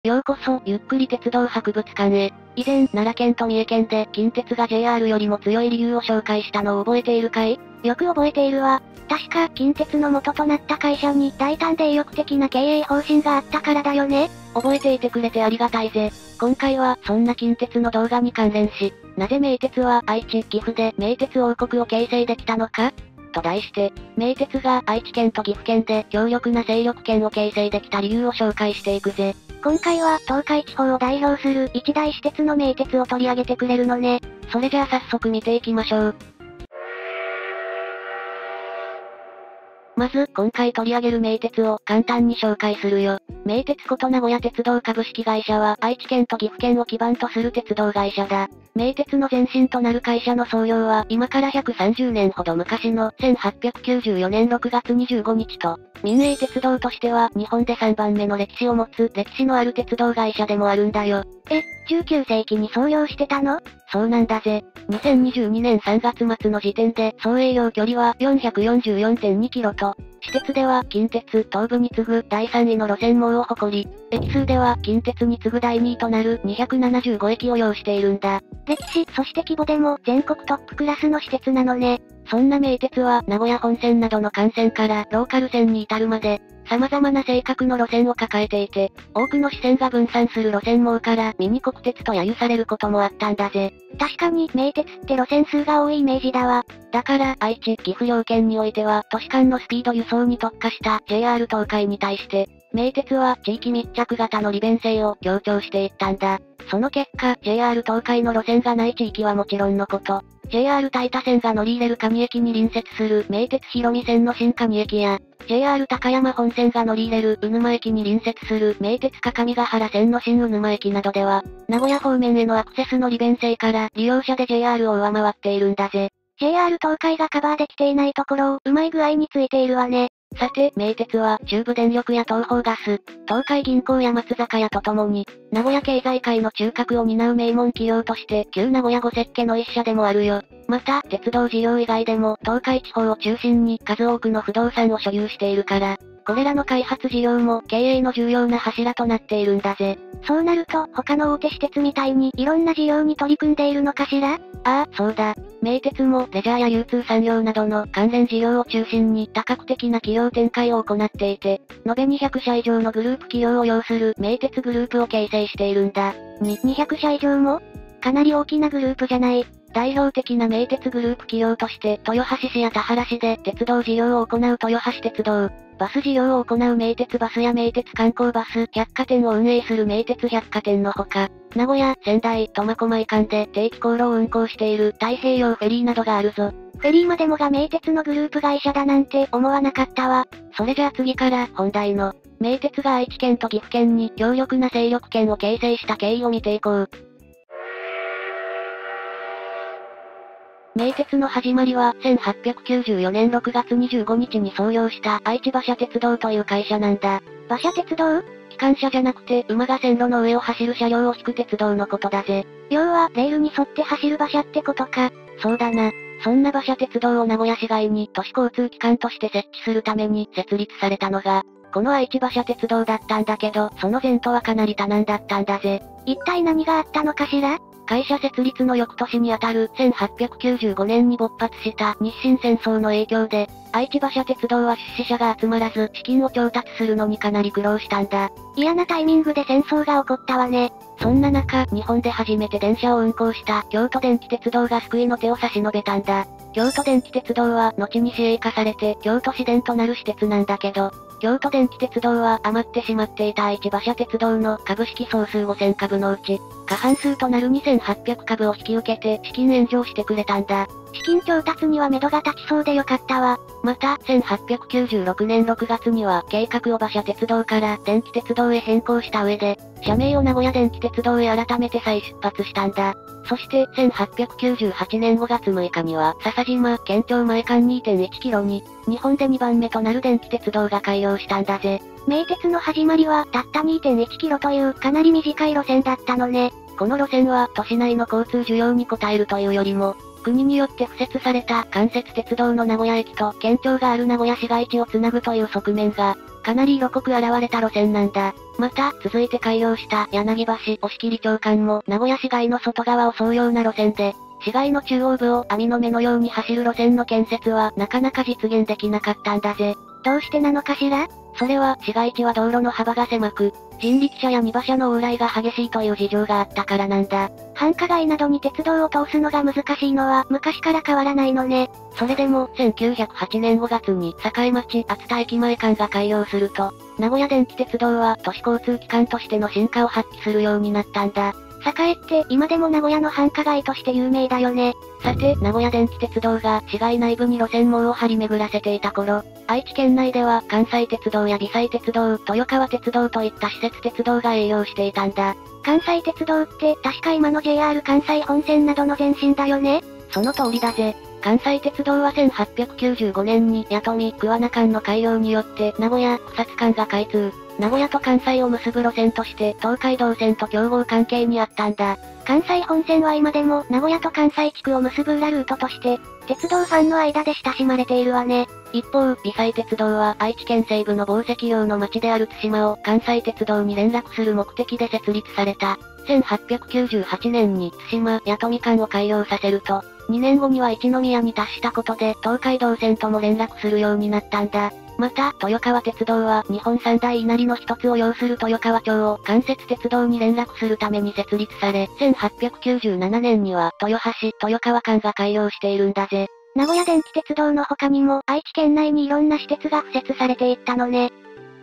ようこそ、ゆっくり鉄道博物館へ。以前、奈良県と三重県で、近鉄が JR よりも強い理由を紹介したのを覚えているかい？ よく覚えているわ。確か、近鉄の元となった会社に大胆で意欲的な経営方針があったからだよね。 覚えていてくれてありがたいぜ。今回は、そんな近鉄の動画に関連し、なぜ名鉄は愛知、岐阜で名鉄王国を形成できたのかと題して、名鉄が愛知県と岐阜県で強力な勢力圏を形成できた理由を紹介していくぜ。 今回は東海地方を代表する一大私鉄の名鉄を取り上げてくれるのね。 それじゃあ早速見ていきましょう。まず、今回取り上げる名鉄を簡単に紹介するよ。名鉄こと名古屋鉄道株式会社は愛知県と岐阜県を基盤とする鉄道会社だ。名鉄の前身となる会社の創業は今から130年ほど昔の1894年6月25日と、民営鉄道としては日本で3番目の歴史を持つ歴史のある鉄道会社でもあるんだよ。 19世紀に創業してたの？ そうなんだぜ。2022年3月末の時点で総営業距離は 444.2 キロと、私鉄では近鉄東部に次ぐ第3位の路線網を誇り、駅数では近鉄に次ぐ第2位となる275駅を要しているんだ。 歴史、そして規模でも全国トップクラスの私鉄なのね。 そんな名鉄は名古屋本線などの幹線からローカル線に至るまで、様々な性格の路線を抱えていて、多くの支線が分散する路線網からミニ国鉄と揶揄されることもあったんだぜ。 確かに名鉄って路線数が多いイメージだわ。 だから愛知、岐阜両県においては都市間のスピード輸送に特化した JR 東海に対して、名鉄は地域密着型の利便性を強調していったんだ。その結果、JR 東海の路線がない地域はもちろんのこと、JR 大田線が乗り入れる上駅に隣接する名鉄広見線の新上駅や、JR 高山本線が乗り入れる鵜沼駅に隣接する名鉄各務原線の新鵜沼駅などでは、名古屋方面へのアクセスの利便性から利用者で JR を上回っているんだぜ。 JR 東海がカバーできていないところをうまい具合についているわね。 さて、名鉄は中部電力や東邦ガス、東海銀行や松坂屋とともに、名古屋経済界の中核を担う名門企業として、旧名古屋五石家の一社でもあるよ。また、鉄道事業以外でも、東海地方を中心に数多くの不動産を所有しているから、これらの開発事業も経営の重要な柱となっているんだぜ。 そうなると、他の大手私鉄みたいにいろんな事業に取り組んでいるのかしら？ ああ、そうだ。名鉄もレジャーや流通産業などの関連事業を中心に多角的な企業展開を行っていて、延べ200社以上のグループ企業を要する名鉄グループを形成しているんだ。 200社以上も？かなり大きなグループじゃない。 代表的な名鉄グループ企業として、豊橋市や田原市で鉄道事業を行う豊橋鉄道、バス事業を行う名鉄バスや名鉄観光バス、百貨店を運営する名鉄百貨店のほか、名古屋、仙台、苫小牧間で定期航路を運行している太平洋フェリーなどがあるぞ。 フェリーまでもが名鉄のグループ会社だなんて思わなかったわ。 それじゃあ次から本題の、名鉄が愛知県と岐阜県に強力な勢力圏を形成した経緯を見ていこう。名鉄の始まりは1894年6月25日に創業した愛知馬車鉄道という会社なんだ。 馬車鉄道？ 機関車じゃなくて馬が線路の上を走る車両を引く鉄道のことだぜ。 要はレールに沿って走る馬車ってことか。 そうだな。そんな馬車鉄道を名古屋市外に都市交通機関として設置するために設立されたのが、この愛知馬車鉄道だったんだけど、その前途はかなり多難だったんだぜ。 一体何があったのかしら？ 会社設立の翌年にあたる1895年に勃発した日清戦争の影響で、愛知馬車鉄道は出資者が集まらず資金を調達するのにかなり苦労したんだ。 嫌なタイミングで戦争が起こったわね。 そんな中、日本で初めて電車を運行した京都電気鉄道が救いの手を差し伸べたんだ。京都電気鉄道は後に市営化されて京都市電となる私鉄なんだけど、京都電気鉄道は余ってしまっていた愛知馬車鉄道の株式総数5000株のうち、過半数となる2800株を引き受けて資金援助をしてくれたんだ。 資金調達には目処が立ちそうでよかったわ。 また、1896年6月には計画を馬車鉄道から電気鉄道へ変更した上で、社名を名古屋電気鉄道へ改めて再出発したんだ。そして、1898年5月6日には、笹島、県庁前間 2.1 キロに、日本で2番目となる電気鉄道が開業したんだぜ。 名鉄の始まりは、たった 2.1 キロというかなり短い路線だったのね。 この路線は、都市内の交通需要に応えるというよりも、国によって敷設された関節鉄道の名古屋駅と県庁がある名古屋市街地をつなぐという側面が、かなり色濃く現れた路線なんだ。 また、続いて開業した柳橋押切町間も名古屋市街の外側を沿うような路線で、市街の中央部を網の目のように走る路線の建設はなかなか実現できなかったんだぜ。 どうしてなのかしら？ それは、市街地は道路の幅が狭く、人力車や荷馬車の往来が激しいという事情があったからなんだ。 繁華街などに鉄道を通すのが難しいのは昔から変わらないのね。 それでも、1908年5月に境町熱田駅前間が開業すると、名古屋電気鉄道は都市交通機関としての進化を発揮するようになったんだ。 栄って今でも名古屋の繁華街として有名だよね。 さて、名古屋電気鉄道が市街内部に路線網を張り巡らせていた頃、愛知県内では関西鉄道や微細鉄道、豊川鉄道といった私設鉄道が営業していたんだ。 関西鉄道って確か今の JR 関西本線などの前身だよね？ その通りだぜ。関西鉄道は1895年に弥富桑名間の開業によって名古屋草津間が開通。名古屋と関西を結ぶ路線として東海道線と競合関係にあったんだ。 関西本線は今でも名古屋と関西地区を結ぶ裏ルートとして、鉄道ファンの間で親しまれているわね。 一方、微細鉄道は愛知県西部の紡績業の町である対馬を関西鉄道に連絡する目的で設立された。1898年に対馬弥富間を開業させると、2年後には一宮に達したことで東海道線とも連絡するようになったんだ。また、豊川鉄道は日本三大稲荷の一つを要する豊川町を関節鉄道に連絡するために設立され、1897年には豊橋、豊川間が開業しているんだぜ。 名古屋電気鉄道の他にも愛知県内にいろんな施設が敷設されていったのね。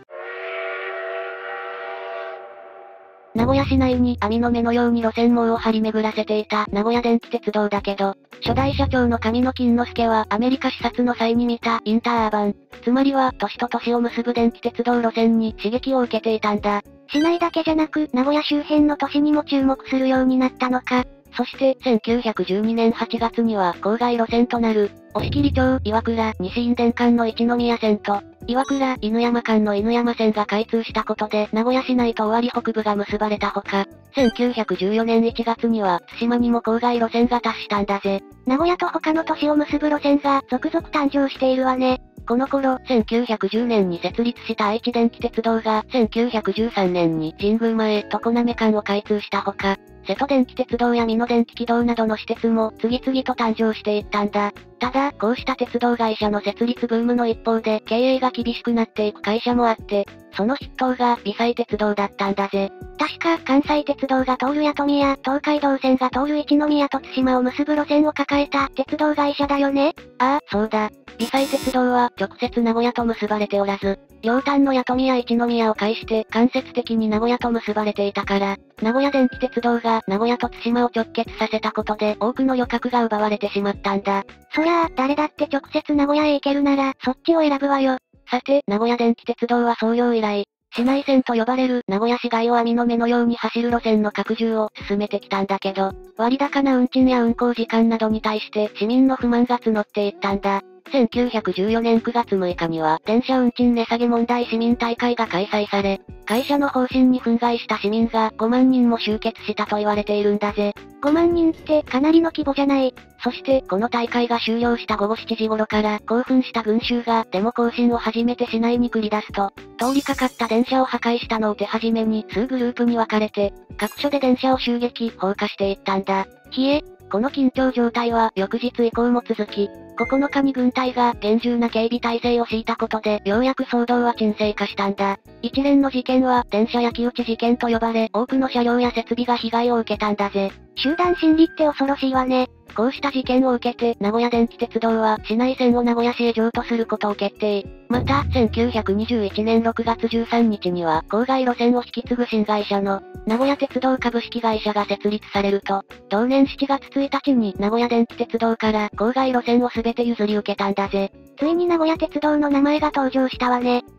名古屋市内に網の目のように路線網を張り巡らせていた名古屋電気鉄道だけど、初代社長の上野金之助はアメリカ視察の際に見たインターアーバン、つまりは都市と都市を結ぶ電気鉄道路線に刺激を受けていたんだ。 市内だけじゃなく名古屋周辺の都市にも注目するようになったのか。 そして1912年8月には郊外路線となる、押切町岩倉西印伝間の一宮線と、岩倉犬山間の犬山線が開通したことで名古屋市内と尾張北部が結ばれたほか、1914年1月には対馬にも郊外路線が達したんだぜ。 名古屋と他の都市を結ぶ路線が続々誕生しているわね。 この頃、1910年に設立した愛知電気鉄道が1913年に神宮前常滑間を開通したほか、瀬戸電気鉄道や美濃電気軌道などの施設も次々と誕生していったんだ。ただ、こうした鉄道会社の設立ブームの一方で経営が厳しくなっていく会社もあって、その筆頭が微細鉄道だったんだぜ。 確か関西鉄道が通る弥富や東海道線が通る一宮と対馬を結ぶ路線を抱えた鉄道会社だよね。 ああ、そうだ。微細鉄道は直接名古屋と結ばれておらず、両端の弥富や一宮を介して間接的に名古屋と結ばれていたから、名古屋電気鉄道が名古屋と対馬を直結させたことで多くの旅客が奪われてしまったんだ。 そりゃあ、誰だって直接名古屋へ行けるなら、そっちを選ぶわよ。 さて、名古屋電気鉄道は創業以来、市内線と呼ばれる名古屋市街を網の目のように走る路線の拡充を進めてきたんだけど、割高な運賃や運行時間などに対して市民の不満が募っていったんだ。1914年9月6日には電車運賃値下げ問題市民大会が開催され、会社の方針に憤慨した市民が5万人も集結したと言われているんだぜ。 5万人ってかなりの規模じゃない。 そして、この大会が終了した午後7時頃から興奮した群衆がデモ行進を始めて市内に繰り出すと、通りかかった電車を破壊したのを手始めに数グループに分かれて、各所で電車を襲撃、放火していったんだ。この緊張状態は翌日以降も続き、9日に軍隊が厳重な警備態勢を敷いたことでようやく騒動は沈静化したんだ。一連の事件は電車焼き討ち事件と呼ばれ多くの車両や設備が被害を受けたんだぜ。 集団心理って恐ろしいわね。 こうした事件を受けて名古屋電気鉄道は市内線を名古屋市へ譲渡することを決定。また、1921年6月13日には郊外路線を引き継ぐ新会社の名古屋鉄道株式会社が設立されると、同年7月1日に名古屋電気鉄道から郊外路線を全て譲り受けたんだぜ。 ついに名古屋鉄道の名前が登場したわね。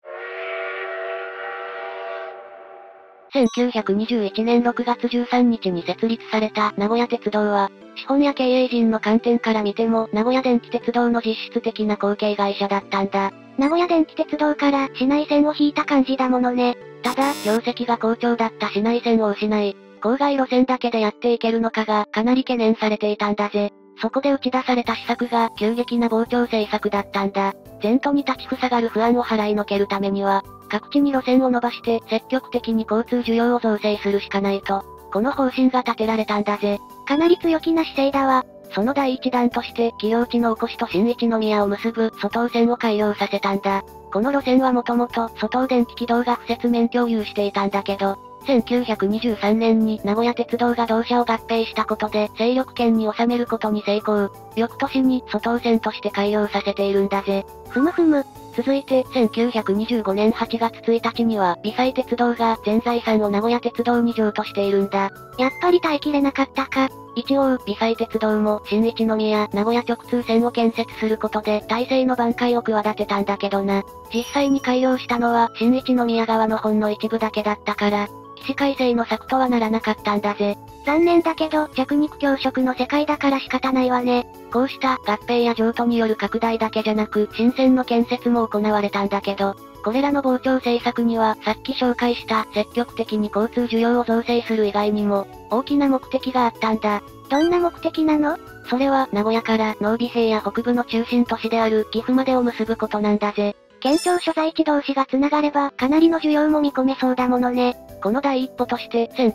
1921年6月13日に設立された名古屋鉄道は、資本や経営陣の観点から見ても名古屋電気鉄道の実質的な後継会社だったんだ。 名古屋電気鉄道から市内線を引いた感じだものね。 ただ、業績が好調だった市内線を失い、郊外路線だけでやっていけるのかがかなり懸念されていたんだぜ。 そこで打ち出された施策が急激な膨張政策だったんだ。前途に立ちふさがる不安を払いのけるためには、各地に路線を伸ばして積極的に交通需要を造成するしかないと、この方針が立てられたんだぜ。 かなり強気な姿勢だわ。 その第一弾として、紀陽地のおこしと新一宮を結ぶ外尾線を開業させたんだ。この路線はもともと外尾電気軌道が不設免許を有していたんだけど、1923年に名古屋鉄道が同社を合併したことで勢力圏に収めることに成功。翌年に外尾線として開業させているんだぜ。 ふむふむ。 続いて、1925年8月1日には、微細鉄道が全財産を名古屋鉄道に譲渡しているんだ。 やっぱり耐えきれなかったか。 一応、微細鉄道も新一宮、名古屋直通線を建設することで体制の挽回を企てたんだけどな。実際に開業したのは新一宮側のほんの一部だけだったから、起死回生の策とはならなかったんだぜ。 残念だけど、弱肉強食の世界だから仕方ないわね。 こうした合併や譲渡による拡大だけじゃなく、新線の建設も行われたんだけど、これらの膨張政策には、さっき紹介した積極的に交通需要を造成する以外にも、大きな目的があったんだ。 どんな目的なの？ それは名古屋から濃尾平や北部の中心都市である岐阜までを結ぶことなんだぜ。 県庁所在地同士が繋がれば、かなりの需要も見込めそうだものね。 この第一歩として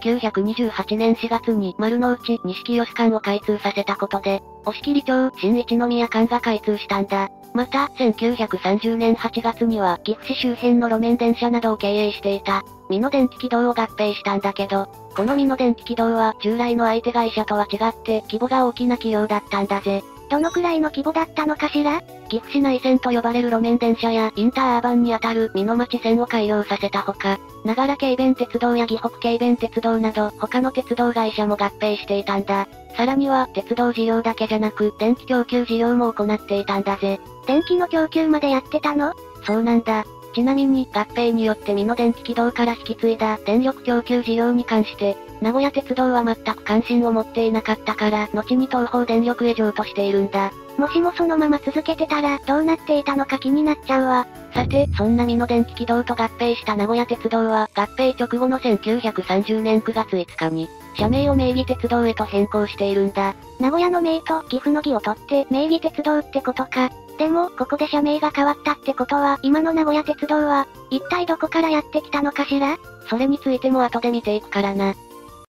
、1928年4月に丸の内錦吉間を開通させたことで、押切町新一宮間が開通したんだ。また、1930年8月には岐阜市周辺の路面電車などを経営していた、美濃電気軌道を合併したんだけど、この美濃電気軌道は従来の相手会社とは違って規模が大きな企業だったんだぜ。 どのくらいの規模だったのかしら？ 岐阜市内線と呼ばれる路面電車やインターアーバンにあたる美濃町線を開業させたほか、長良軽便鉄道や岐北軽便鉄道など他の鉄道会社も合併していたんだ。さらには鉄道事業だけじゃなく電気供給事業も行っていたんだぜ。 電気の供給までやってたの？ そうなんだ。ちなみに合併によって美濃電気軌道から引き継いだ電力供給事業に関して、名古屋鉄道は全く関心を持っていなかったから、後に東邦電力へ譲渡しているんだ。 もしもそのまま続けてたら、どうなっていたのか気になっちゃうわ。 さて、そんな美濃電気軌道と合併した名古屋鉄道は、合併直後の1930年9月5日に、社名を名義鉄道へと変更しているんだ。 名古屋の名と岐阜の義を取って、名義鉄道ってことか。でも、ここで社名が変わったってことは、今の名古屋鉄道は、一体どこからやってきたのかしら？ それについても後で見ていくからな。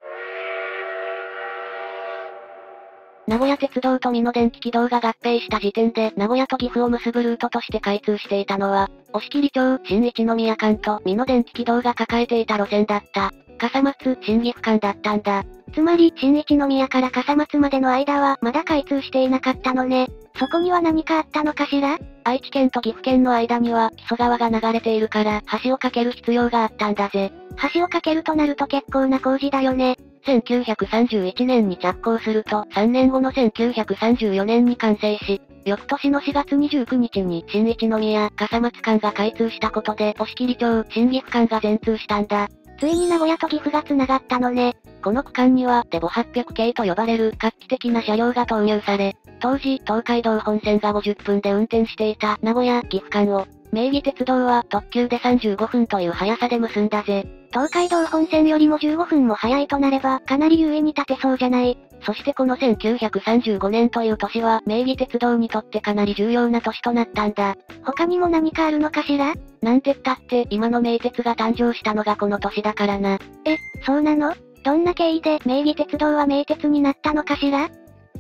名古屋鉄道と美濃電気軌道が合併した時点で名古屋と岐阜を結ぶルートとして開通していたのは、押切町新一宮間と美濃電気軌道が抱えていた路線だった、笠松新岐阜間だったんだ。 つまり、新一宮から笠松までの間はまだ開通していなかったのね。そこには何かあったのかしら？ 愛知県と岐阜県の間には木曽川が流れているから橋を架ける必要があったんだぜ。 橋を架けるとなると結構な工事だよね。 1931年に着工すると3年後の1934年に完成し、翌年の4月29日に新一宮、笠松間が開通したことで押切町、新岐阜間が全通したんだ。 ついに名古屋と岐阜が繋がったのね。 この区間にはデボ800系と呼ばれる画期的な車両が投入され、当時東海道本線が50分で運転していた名古屋、岐阜間を、名義鉄道は特急で35分という速さで結んだぜ。 東海道本線よりも15分も早いとなればかなり優位に立てそうじゃない。 そしてこの1935年という年は名義鉄道にとってかなり重要な年となったんだ。 他にも何かあるのかしら？ なんてったって今の名鉄が誕生したのがこの年だからな。 そうなの？どんな経緯で名義鉄道は名鉄になったのかしら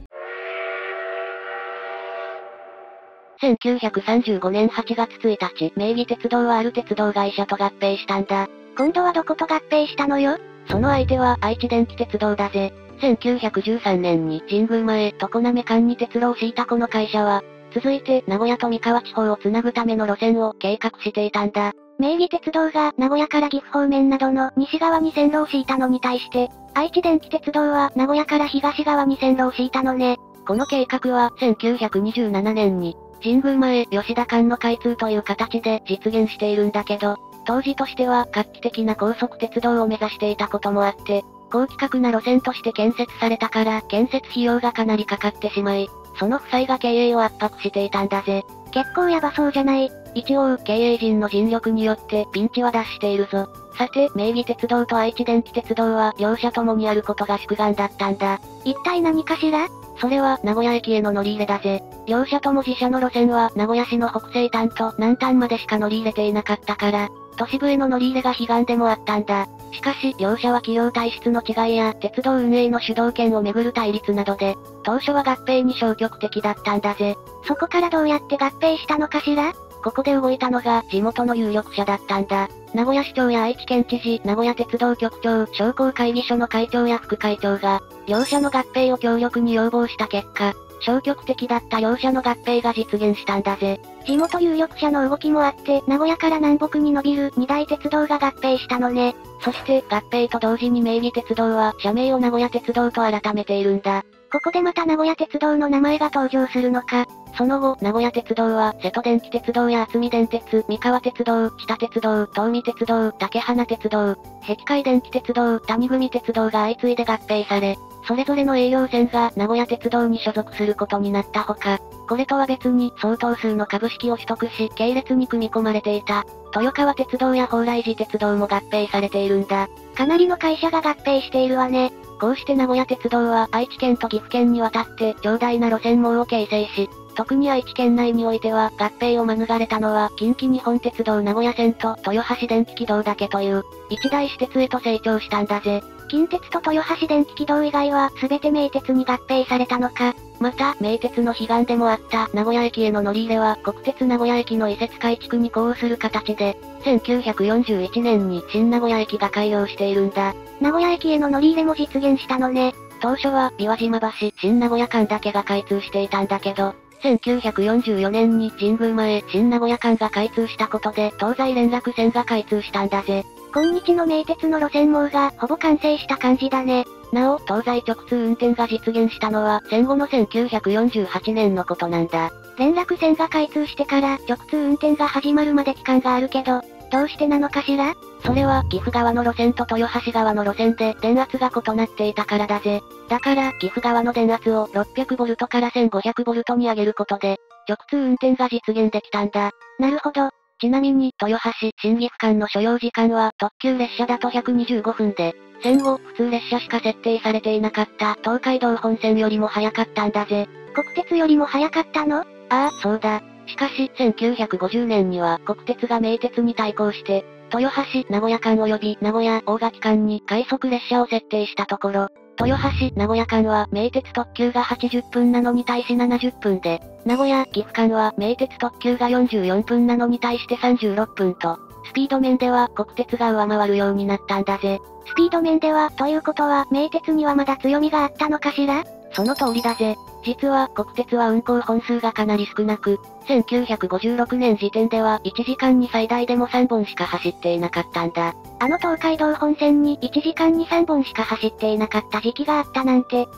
？1935年8月1日、名義鉄道はある鉄道会社と合併したんだ。 今度はどこと合併したのよ？ その相手は愛知電気鉄道だぜ。1913年に神宮前、常滑間に鉄路を敷いたこの会社は、続いて名古屋と三河地方をつなぐための路線を計画していたんだ。 名義鉄道が名古屋から岐阜方面などの西側に線路を敷いたのに対して、愛知電気鉄道は名古屋から東側に線路を敷いたのね。 この計画は1927年に、神宮前吉田間の開通という形で実現しているんだけど、当時としては画期的な高速鉄道を目指していたこともあって、高規格な路線として建設されたから建設費用がかなりかかってしまい、その負債が経営を圧迫していたんだぜ。 結構ヤバそうじゃない。 一応経営陣の尽力によってピンチは脱しているぞ。さて、名義鉄道と愛知電気鉄道は両者ともにあることが宿願だったんだ。 一体何かしら？ それは名古屋駅への乗り入れだぜ。両社とも自社の路線は名古屋市の北西端と南端までしか乗り入れていなかったから、都市部への乗り入れが悲願でもあったんだ。しかし、両社は企業体質の違いや鉄道運営の主導権をめぐる対立などで、当初は合併に消極的だったんだぜ。 そこからどうやって合併したのかしら？ ここで動いたのが地元の有力者だったんだ。名古屋市長や愛知県知事、名古屋鉄道局長、商工会議所の会長や副会長が、両社の合併を強力に要望した結果、消極的だった両社の合併が実現したんだぜ。 地元有力者の動きもあって、名古屋から南北に伸びる二大鉄道が合併したのね。 そして合併と同時に名義鉄道は社名を名古屋鉄道と改めているんだ。 ここでまた名古屋鉄道の名前が登場するのか。 その後、名古屋鉄道は瀬戸電気鉄道や渥美電鉄、三河鉄道、知多鉄道、東美鉄道、竹花鉄道、碧海電気鉄道、谷組鉄道が相次いで合併され、それぞれの営業線が名古屋鉄道に所属することになったほか、これとは別に相当数の株式を取得し系列に組み込まれていた、豊川鉄道や蓬莱寺鉄道も合併されているんだ。 かなりの会社が合併しているわね。 こうして名古屋鉄道は愛知県と岐阜県にわたって長大な路線網を形成し、特に愛知県内においては合併を免れたのは近畿日本鉄道名古屋線と豊橋電気軌道だけという一大私鉄へと成長したんだぜ。 近鉄と豊橋電気軌道以外は全て名鉄に合併されたのか。 また、名鉄の悲願でもあった名古屋駅への乗り入れは国鉄名古屋駅の移設改築に呼応する形で、1941年に新名古屋駅が開業しているんだ。 名古屋駅への乗り入れも実現したのね。 当初は琵琶島橋、新名古屋間だけが開通していたんだけど、1944年に神宮前、新名古屋間が開通したことで東西連絡線が開通したんだぜ。 今日の名鉄の路線網がほぼ完成した感じだね。 なお、東西直通運転が実現したのは戦後の1948年のことなんだ。 連絡線が開通してから直通運転が始まるまで期間があるけど、どうしてなのかしら？ それは岐阜側の路線と豊橋側の路線で電圧が異なっていたからだぜ。だから岐阜側の電圧を 600V から 1500V に上げることで、直通運転が実現できたんだ。 なるほど。 ちなみに豊橋、新岐阜間の所要時間は特急列車だと125分で、戦後普通列車しか設定されていなかった東海道本線よりも早かったんだぜ。 国鉄よりも早かったの？ ああ、そうだ。しかし、1950年には国鉄が名鉄に対抗して、豊橋、名古屋間及び名古屋、大垣間に快速列車を設定したところ、豊橋、名古屋間は名鉄特急が80分なのに対し70分で、名古屋、岐阜間は名鉄特急が44分なのに対して36分と、スピード面では国鉄が上回るようになったんだぜ。 スピード面ではということは名鉄にはまだ強みがあったのかしら？ その通りだぜ。実は国鉄は運行本数がかなり少なく、1956年時点では1時間に最大でも3本しか走っていなかったんだ。 あの東海道本線に1時間に3本しか走っていなかった時期があったなんて。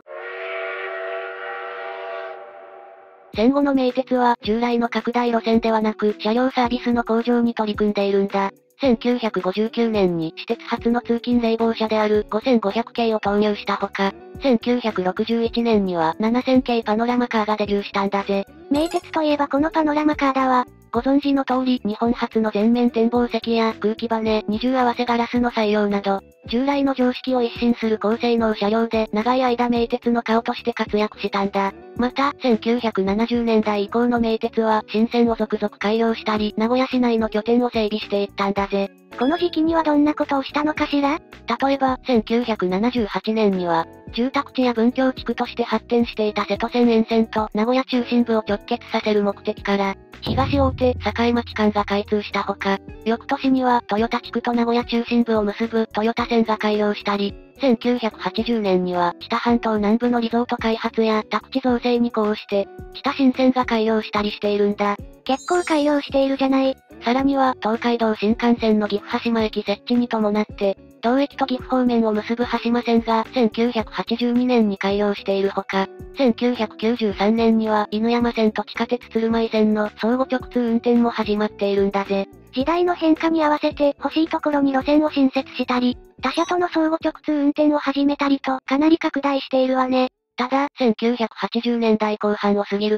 戦後の名鉄は従来の拡大路線ではなく車両サービスの向上に取り組んでいるんだ。1959年に私鉄初の通勤冷房車である5500系を投入したほか、1961年には7000系パノラマカーがデビューしたんだぜ。 名鉄といえばこのパノラマカーだわ。 ご存知の通り、日本初の全面展望席や空気バネ、二重合わせガラスの採用など、従来の常識を一新する高性能車両で長い間名鉄の顔として活躍したんだ。また、1970年代以降の名鉄は新線を続々開業したり、名古屋市内の拠点を整備していったんだぜ。 この時期にはどんなことをしたのかしら？ 例えば、1978年には、住宅地や文教地区として発展していた瀬戸線沿線と名古屋中心部を直結させる目的から、東大手、境町間が開通したほか、翌年には豊田地区と名古屋中心部を結ぶ豊田線が開業したり、1980年には知多半島南部のリゾート開発や宅地造成に呼応して、知多新線が開業したりしているんだ。 結構開業しているじゃない。 さらには東海道新幹線の岐阜羽島駅設置に伴って、同駅と岐阜方面を結ぶ羽島線が1982年に開業しているほか、1993年には犬山線と地下鉄鶴舞線の相互直通運転も始まっているんだぜ。 時代の変化に合わせて欲しいところに路線を新設したり、他社との相互直通運転を始めたりとかなり拡大しているわね。 ただ、1980年代後半を過ぎると、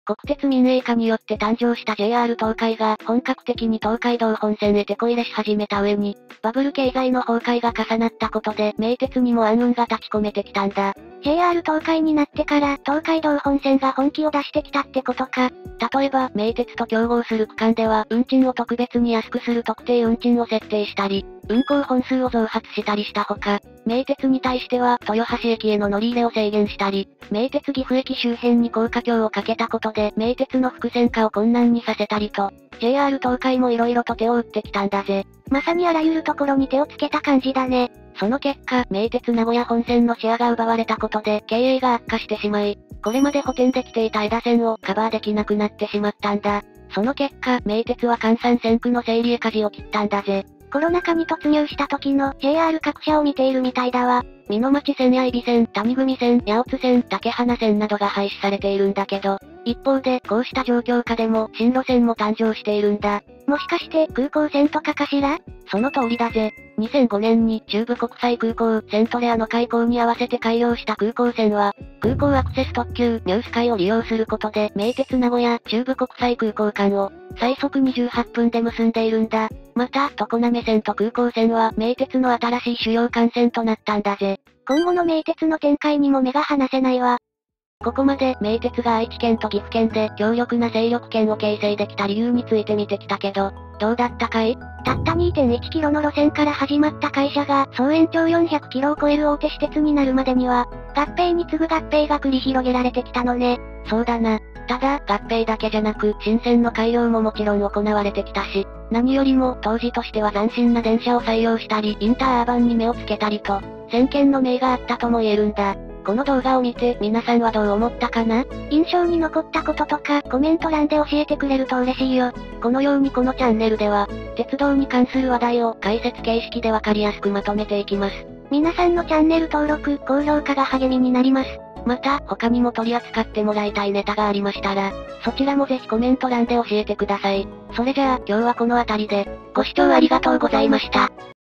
国鉄民営化によって誕生した JR 東海が本格的に東海道本線へ手こ入れし始めた上に、バブル経済の崩壊が重なったことで名鉄にも暗雲が立ち込めてきたんだ。 JR 東海になってから東海道本線が本気を出してきたってことか。 例えば、名鉄と競合する区間では運賃を特別に安くする特定運賃を設定したり、運行本数を増発したりしたほか、名鉄に対しては豊橋駅への乗り入れを制限したり、名鉄岐阜駅周辺に高架橋を架けたことで名鉄の複線化を困難にさせたりと、JR 東海も色々と手を打ってきたんだぜ。 まさにあらゆるところに手をつけた感じだね。 その結果、名鉄名古屋本線のシェアが奪われたことで経営が悪化してしまい、これまで補填できていた枝線をカバーできなくなってしまったんだ。その結果、名鉄は関山線区の整理へ舵を切ったんだぜ。 コロナ禍に突入した時の JR 各社を見ているみたいだわ。 美濃町線や揖斐線、谷組線、八百津線、竹花線などが廃止されているんだけど、一方でこうした状況下でも新路線も誕生しているんだ。 もしかして空港線とかかしら？ その通りだぜ。2005年に中部国際空港セントレアの開港に合わせて開業した空港線は、空港アクセス特急ニュースカイを利用することで名鉄名古屋中部国際空港間を最速28分で結んでいるんだ。また、常滑線と空港線は名鉄の新しい主要幹線となったんだぜ。 今後の名鉄の展開にも目が離せないわ。 ここまで名鉄が愛知県と岐阜県で強力な勢力圏を形成できた理由について見てきたけど、どうだったかい？ たった 2.1 キロの路線から始まった会社が総延長400キロを超える大手私鉄になるまでには、合併に次ぐ合併が繰り広げられてきたのね。 そうだな。ただ、合併だけじゃなく、新線の改良ももちろん行われてきたし、何よりも当時としては斬新な電車を採用したり、インターアーバンに目をつけたりと、先見の明があったとも言えるんだ。この動画を見て皆さんはどう思ったかな？ 印象に残ったこととかコメント欄で教えてくれると嬉しいよ。 このようにこのチャンネルでは、鉄道に関する話題を解説形式でわかりやすくまとめていきます。 皆さんのチャンネル登録、高評価が励みになります。 また、他にも取り扱ってもらいたいネタがありましたら、そちらもぜひコメント欄で教えてください。それじゃあ、今日はこの辺りで、ご視聴ありがとうございました。